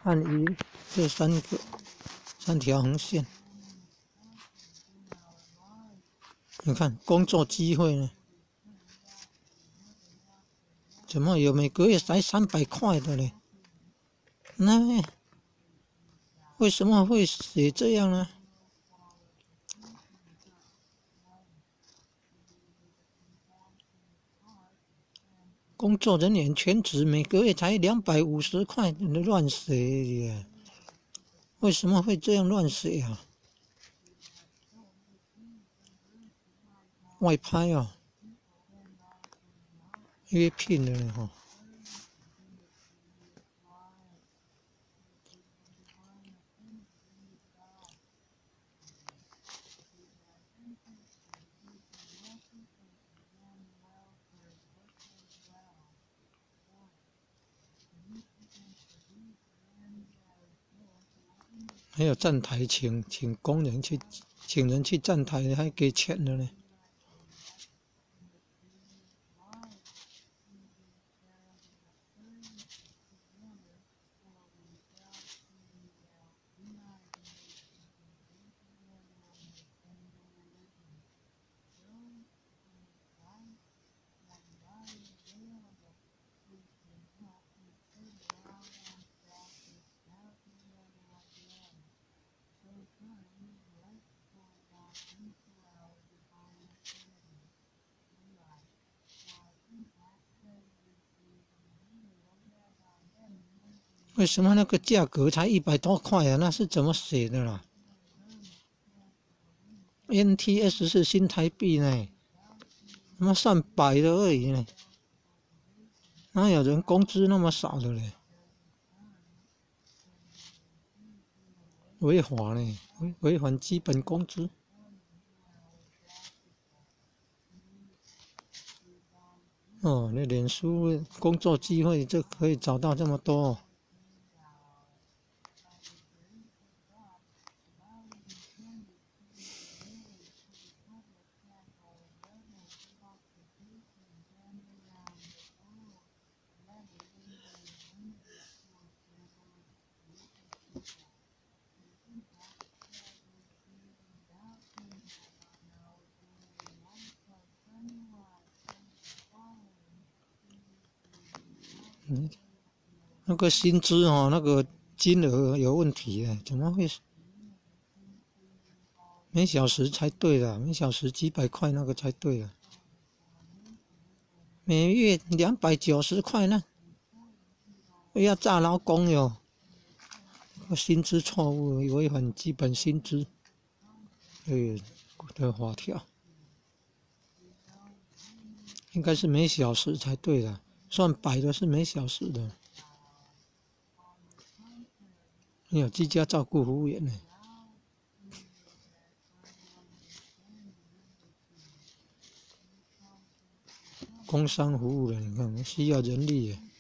按一这三条横线，你看工作机会呢？怎么有每个月才300块的嘞？那为什么会写这样呢？工作人员全职每个月才250块，乱写耶！为什么会这样乱写啊？外拍哦，约聘的哈。还有站台请工人去，请人去站台还给钱的呢。为什么那个价格才100多块啊？那是怎么写的啦 ？NTS 是新台币呢，他妈算百的而已呢，哪有人工资那么少的嘞？违法呢，违反基本工资。哦，那脸书工作机会就可以找到这么多哦。那个薪资哦，那个金额有问题哎，怎么会？每小时才对的，每小时几百块那个才对的。每月290块呢？要诈劳工哟！薪资错误，违反基本薪资的法条，应该是每小时才对的，算百的是每小时的。有居家照顾服务员呢，工商服务的，你看需要人力耶。